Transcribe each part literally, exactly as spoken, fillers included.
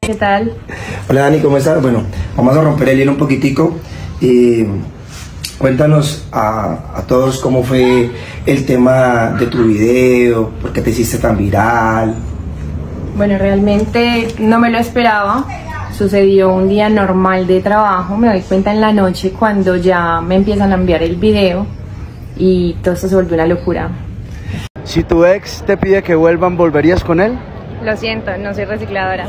¿Qué tal? Hola Dani, ¿cómo estás? Bueno, vamos a romper el hielo un poquitico. Eh, cuéntanos a, a todos cómo fue el tema de tu video, por qué te hiciste tan viral. Bueno, realmente no me lo esperaba. Sucedió un día normal de trabajo, me doy cuenta en la noche cuando ya me empiezan a enviar el video y todo esto se volvió una locura. Si tu ex te pide que vuelvan, ¿volverías con él? Lo siento, no soy recicladora.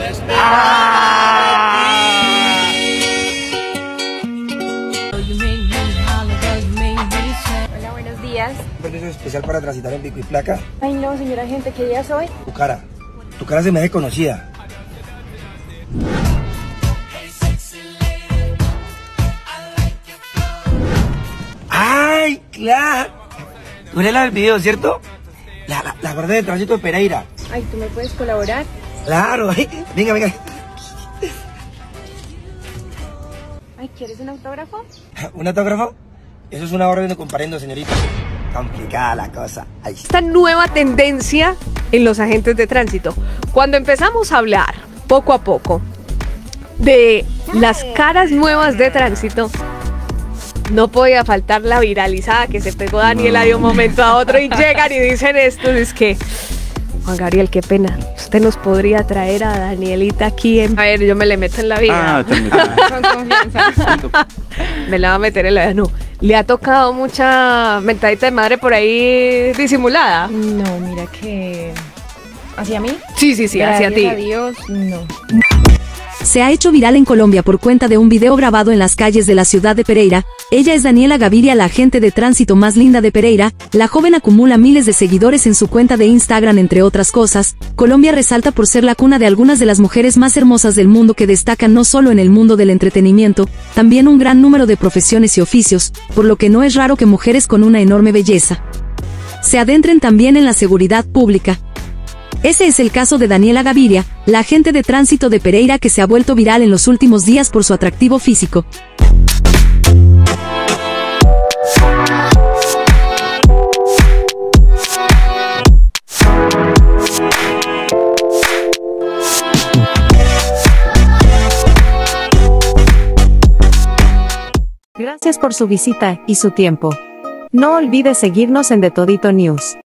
Hola, buenos días. ¿Un permiso especial para transitar en pico y placa? Ay no, señora gente, ¿qué día soy? Tu cara, tu cara se me hace conocida. ¡Ay, claro! Tú eres la del video, ¿cierto? La, la, la guardia de tránsito de Pereira. Ay, ¿tú me puedes colaborar? Claro, ay, venga, venga. Ay, ¿quieres un autógrafo? ¿Un autógrafo? Eso es una orden de comparendo, señorita. Complicada la cosa. Ay. Esta nueva tendencia en los agentes de tránsito. Cuando empezamos a hablar poco a poco de las caras nuevas de tránsito, no podía faltar la viralizada que se pegó Daniela de un momento a otro y llegan y dicen esto, es que Juan Gabriel, qué pena, usted nos podría traer a Danielita aquí en... A ver, yo me le meto en la vida. Ah, Con confianza. Me la va a meter en la vida, no. ¿Le ha tocado mucha mentadita de madre por ahí disimulada? No, mira que... ¿Hacia mí? Sí, sí, sí, hacia ti. Gracias a Dios, no. Se ha hecho viral en Colombia por cuenta de un video grabado en las calles de la ciudad de Pereira. Ella es Daniela Gaviria, la agente de tránsito más linda de Pereira. La joven acumula miles de seguidores en su cuenta de Instagram, entre otras cosas. Colombia resalta por ser la cuna de algunas de las mujeres más hermosas del mundo, que destacan no solo en el mundo del entretenimiento, también un gran número de profesiones y oficios, por lo que no es raro que mujeres con una enorme belleza se adentren también en la seguridad pública. Ese es el caso de Daniela Gaviria, la agente de tránsito de Pereira, que se ha vuelto viral en los últimos días por su atractivo físico. Gracias por su visita y su tiempo. No olvides seguirnos en De Todito News.